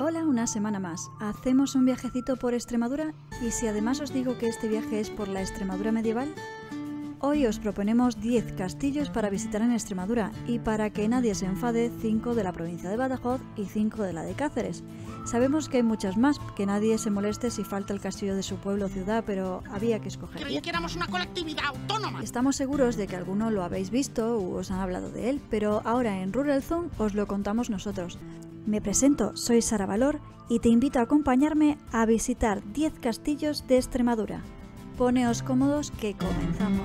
Hola, una semana más. Hacemos un viajecito por Extremadura y si además os digo que este viaje es por la Extremadura medieval, hoy os proponemos 10 castillos para visitar en Extremadura y para que nadie se enfade, 5 de la provincia de Badajoz y 5 de la de Cáceres. Sabemos que hay muchas más, que nadie se moleste si falta el castillo de su pueblo o ciudad, pero había que escoger. Creí que éramos una colectividad autónoma. Estamos seguros de que alguno lo habéis visto o os han hablado de él, pero ahora en Rural Zone os lo contamos nosotros. Me presento, soy Sara Valor y te invito a acompañarme a visitar 10 castillos de Extremadura. Poneos cómodos que comenzamos.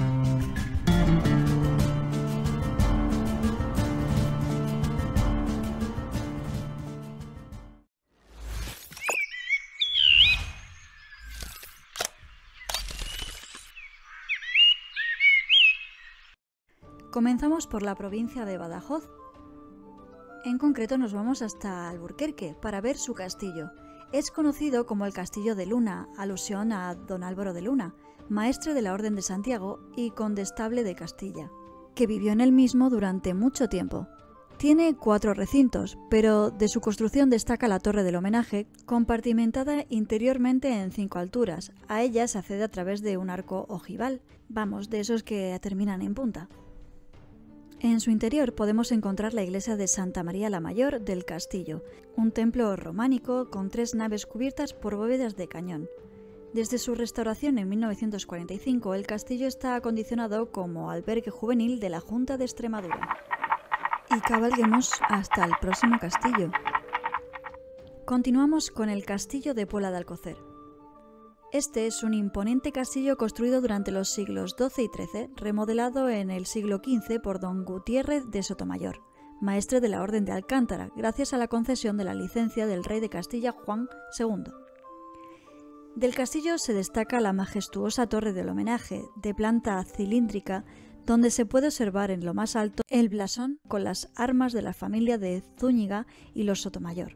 Comenzamos por la provincia de Badajoz. En concreto nos vamos hasta Alburquerque para ver su castillo. Es conocido como el Castillo de Luna, alusión a don Álvaro de Luna, maestre de la Orden de Santiago y condestable de Castilla, que vivió en el mismo durante mucho tiempo. Tiene 4 recintos, pero de su construcción destaca la Torre del Homenaje, compartimentada interiormente en 5 alturas. A ella se accede a través de un arco ojival, vamos, de esos que terminan en punta. En su interior podemos encontrar la iglesia de Santa María la Mayor del castillo, un templo románico con 3 naves cubiertas por bóvedas de cañón. Desde su restauración en 1945, el castillo está acondicionado como albergue juvenil de la Junta de Extremadura. Y cabalguemos hasta el próximo castillo. Continuamos con el castillo de Puebla de Alcocer. Este es un imponente castillo construido durante los siglos XII y XIII, remodelado en el siglo XV por don Gutiérrez de Sotomayor, maestre de la Orden de Alcántara, gracias a la concesión de la licencia del rey de Castilla Juan II. Del castillo se destaca la majestuosa Torre del Homenaje, de planta cilíndrica, donde se puede observar en lo más alto el blasón con las armas de la familia de Zúñiga y los Sotomayor.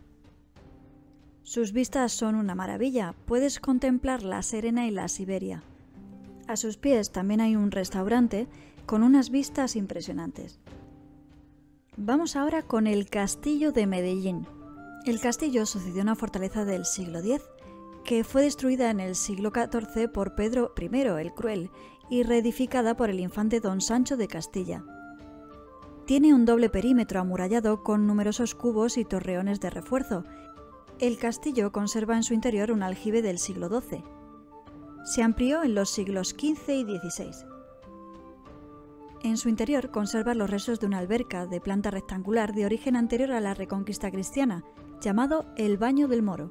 Sus vistas son una maravilla, puedes contemplar la Serena y la Siberia. A sus pies también hay un restaurante con unas vistas impresionantes. Vamos ahora con el Castillo de Medellín. El castillo sucedió a una fortaleza del siglo X, que fue destruida en el siglo XIV por Pedro I el Cruel y reedificada por el infante don Sancho de Castilla. Tiene un doble perímetro amurallado con numerosos cubos y torreones de refuerzo. El castillo conserva en su interior un aljibe del siglo XII. Se amplió en los siglos XV y XVI. En su interior conserva los restos de una alberca de planta rectangular de origen anterior a la Reconquista cristiana, llamado el Baño del Moro.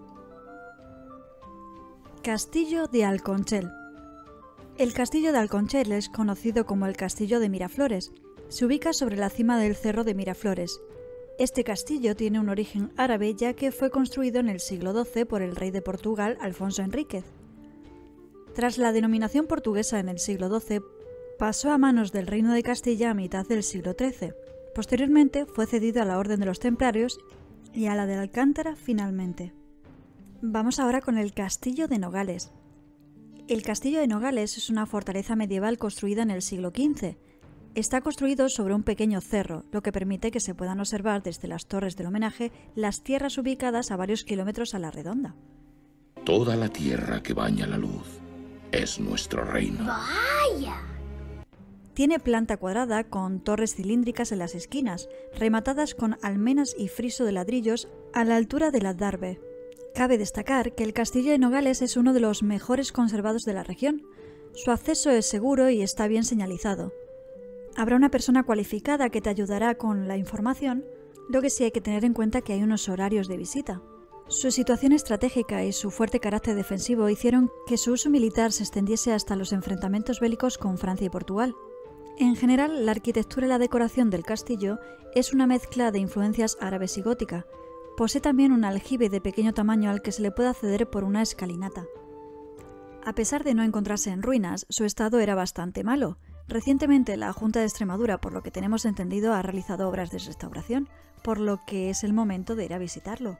Castillo de Alconchel. El castillo de Alconchel es conocido como el Castillo de Miraflores. Se ubica sobre la cima del cerro de Miraflores. Este castillo tiene un origen árabe ya que fue construido en el siglo XII por el rey de Portugal, Alfonso Enríquez. Tras la denominación portuguesa en el siglo XII, pasó a manos del Reino de Castilla a mitad del siglo XIII. Posteriormente fue cedido a la Orden de los Templarios y a la de Alcántara finalmente. Vamos ahora con el Castillo de Nogales. El Castillo de Nogales es una fortaleza medieval construida en el siglo XV. Está construido sobre un pequeño cerro, lo que permite que se puedan observar desde las torres del homenaje las tierras ubicadas a varios kilómetros a la redonda. Toda la tierra que baña la luz es nuestro reino. ¡Vaya! Tiene planta cuadrada con torres cilíndricas en las esquinas, rematadas con almenas y friso de ladrillos a la altura del adarve. Cabe destacar que el Castillo de Nogales es uno de los mejores conservados de la región. Su acceso es seguro y está bien señalizado. Habrá una persona cualificada que te ayudará con la información, lo que sí hay que tener en cuenta que hay unos horarios de visita. Su situación estratégica y su fuerte carácter defensivo hicieron que su uso militar se extendiese hasta los enfrentamientos bélicos con Francia y Portugal. En general, la arquitectura y la decoración del castillo es una mezcla de influencias árabes y gótica. Posee también un aljibe de pequeño tamaño al que se le puede acceder por una escalinata. A pesar de no encontrarse en ruinas, su estado era bastante malo. Recientemente la Junta de Extremadura, por lo que tenemos entendido, ha realizado obras de restauración, por lo que es el momento de ir a visitarlo.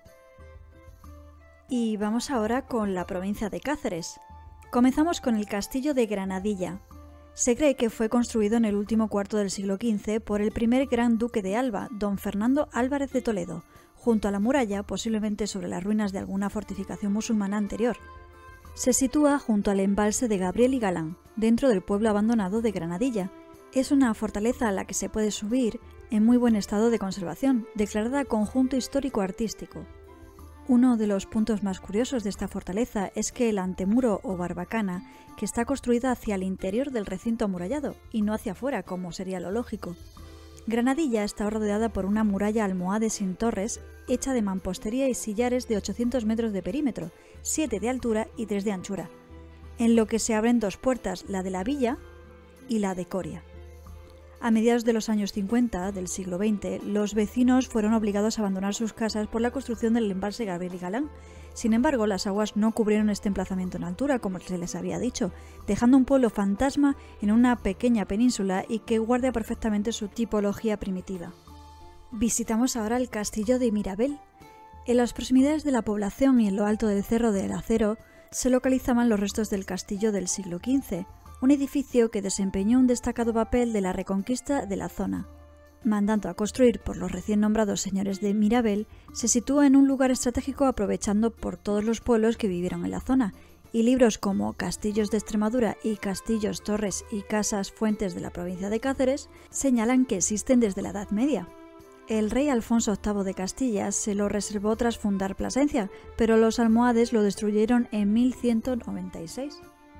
Y vamos ahora con la provincia de Cáceres. Comenzamos con el Castillo de Granadilla. Se cree que fue construido en el último cuarto del siglo XV por el primer gran duque de Alba, don Fernando Álvarez de Toledo, junto a la muralla, posiblemente sobre las ruinas de alguna fortificación musulmana anterior. Se sitúa junto al embalse de Gabriel y Galán, dentro del pueblo abandonado de Granadilla. Es una fortaleza a la que se puede subir en muy buen estado de conservación, declarada conjunto histórico-artístico. Uno de los puntos más curiosos de esta fortaleza es que el antemuro o barbacana, que está construida hacia el interior del recinto amurallado y no hacia afuera, como sería lo lógico. Granadilla está rodeada por una muralla almohade sin torres, hecha de mampostería y sillares de 800 metros de perímetro, 7 de altura y 3 de anchura, en lo que se abren dos puertas, la de la villa y la de Coria. A mediados de los años 50 del siglo XX, los vecinos fueron obligados a abandonar sus casas por la construcción del embalse Gabriel y Galán. Sin embargo, las aguas no cubrieron este emplazamiento en altura, como se les había dicho, dejando un pueblo fantasma en una pequeña península y que guarda perfectamente su tipología primitiva. Visitamos ahora el castillo de Mirabel. En las proximidades de la población y en lo alto del Cerro del Acero se localizaban los restos del castillo del siglo XV, un edificio que desempeñó un destacado papel de la reconquista de la zona. Mandando a construir por los recién nombrados señores de Mirabel, se sitúa en un lugar estratégico aprovechando por todos los pueblos que vivieron en la zona, y libros como Castillos de Extremadura y Castillos, Torres y Casas Fuentes de la provincia de Cáceres señalan que existen desde la Edad Media. El rey Alfonso VIII de Castilla se lo reservó tras fundar Plasencia, pero los almohades lo destruyeron en 1196.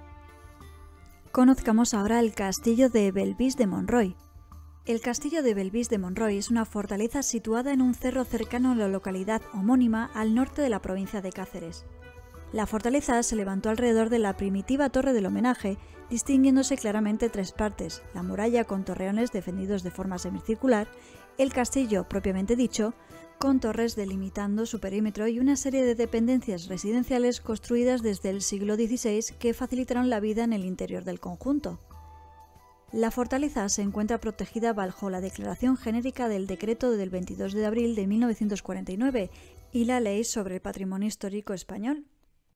Conozcamos ahora el castillo de Belvis de Monroy. El castillo de Belvis de Monroy es una fortaleza situada en un cerro cercano a la localidad homónima al norte de la provincia de Cáceres. La fortaleza se levantó alrededor de la primitiva torre del homenaje, distinguiéndose claramente tres partes: la muralla con torreones defendidos de forma semicircular, el castillo propiamente dicho, con torres delimitando su perímetro y una serie de dependencias residenciales construidas desde el siglo XVI que facilitaron la vida en el interior del conjunto. La fortaleza se encuentra protegida bajo la Declaración Genérica del Decreto del 22 de abril de 1949 y la Ley sobre el Patrimonio Histórico Español.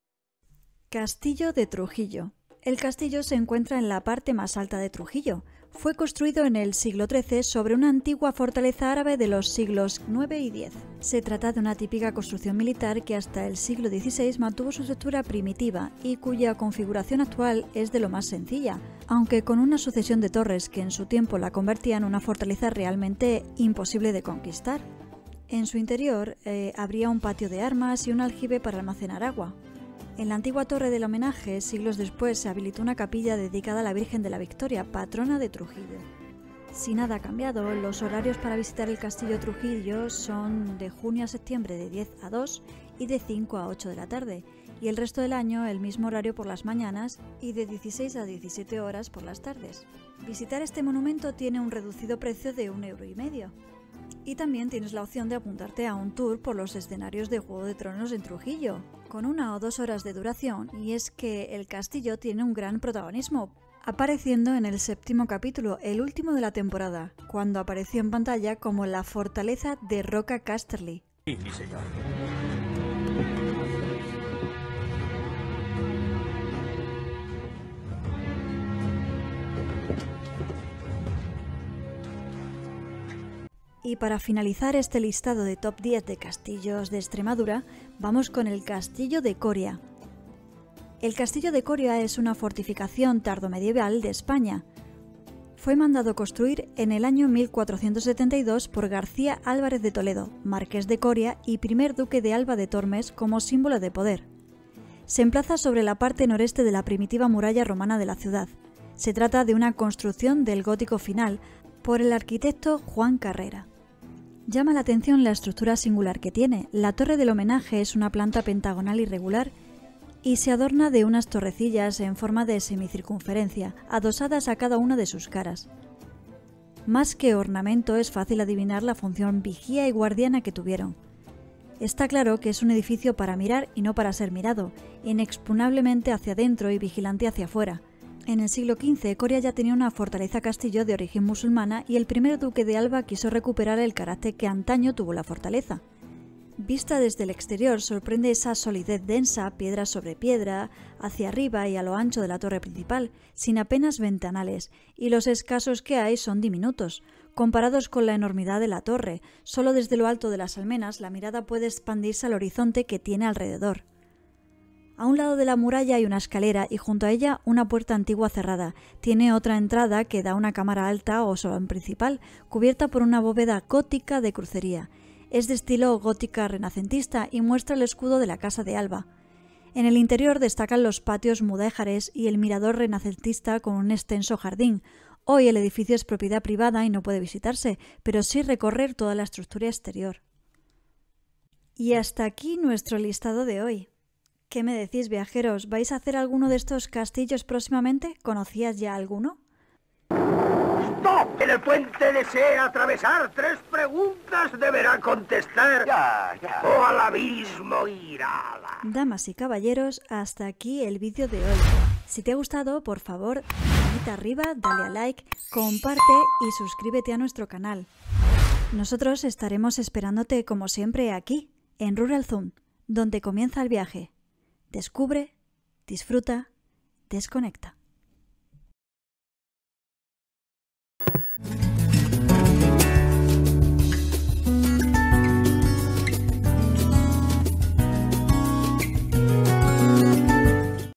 Castillo de Trujillo. El castillo se encuentra en la parte más alta de Trujillo. Fue construido en el siglo XIII sobre una antigua fortaleza árabe de los siglos IX y X. Se trata de una típica construcción militar que hasta el siglo XVI mantuvo su estructura primitiva y cuya configuración actual es de lo más sencilla, aunque con una sucesión de torres que en su tiempo la convertían en una fortaleza realmente imposible de conquistar. En su interior habría un patio de armas y un aljibe para almacenar agua. En la antigua torre del homenaje, siglos después, se habilitó una capilla dedicada a la Virgen de la Victoria, patrona de Trujillo. Si nada ha cambiado, los horarios para visitar el castillo Trujillo son de junio a septiembre de 10 a 2 y de 5 a 8 de la tarde, y el resto del año el mismo horario por las mañanas y de 16 a 17 horas por las tardes. Visitar este monumento tiene un reducido precio de 1,5 €. Y también tienes la opción de apuntarte a un tour por los escenarios de Juego de Tronos en Trujillo, con 1 o 2 horas de duración, y es que el castillo tiene un gran protagonismo, apareciendo en el 7º capítulo, el último de la temporada, cuando apareció en pantalla como la fortaleza de Roca Casterly. Sí, señor. Y para finalizar este listado de top 10 de castillos de Extremadura, vamos con el castillo de Coria. El castillo de Coria es una fortificación tardomedieval de España. Fue mandado construir en el año 1472 por García Álvarez de Toledo, marqués de Coria y primer duque de Alba de Tormes, como símbolo de poder. Se emplaza sobre la parte noreste de la primitiva muralla romana de la ciudad. Se trata de una construcción del gótico final por el arquitecto Juan Carrera. Llama la atención la estructura singular que tiene. La torre del homenaje es una planta pentagonal irregular y se adorna de unas torrecillas en forma de semicircunferencia, adosadas a cada una de sus caras. Más que ornamento, es fácil adivinar la función vigía y guardiana que tuvieron. Está claro que es un edificio para mirar y no para ser mirado, inexpugnablemente hacia adentro y vigilante hacia afuera. En el siglo XV, Coria ya tenía una fortaleza-castillo de origen musulmana y el primer duque de Alba quiso recuperar el carácter que antaño tuvo la fortaleza. Vista desde el exterior, sorprende esa solidez densa, piedra sobre piedra, hacia arriba y a lo ancho de la torre principal, sin apenas ventanales, y los escasos que hay son diminutos, comparados con la enormidad de la torre. Solo desde lo alto de las almenas la mirada puede expandirse al horizonte que tiene alrededor. A un lado de la muralla hay una escalera y junto a ella una puerta antigua cerrada. Tiene otra entrada que da a una cámara alta o salón principal, cubierta por una bóveda gótica de crucería. Es de estilo gótica renacentista y muestra el escudo de la Casa de Alba. En el interior destacan los patios mudéjares y el mirador renacentista con un extenso jardín. Hoy el edificio es propiedad privada y no puede visitarse, pero sí recorrer toda la estructura exterior. Y hasta aquí nuestro listado de hoy. ¿Qué me decís, viajeros? ¿Vais a hacer alguno de estos castillos próximamente? ¿Conocías ya alguno? ¡Stop! En el puente desea atravesar 3 preguntas, deberá contestar. Ya. O al abismo irá. Damas y caballeros, hasta aquí el vídeo de hoy. Si te ha gustado, por favor, manita arriba, dale a like, comparte y suscríbete a nuestro canal. Nosotros estaremos esperándote como siempre aquí, en Rural Zoom, donde comienza el viaje. Descubre, disfruta, desconecta.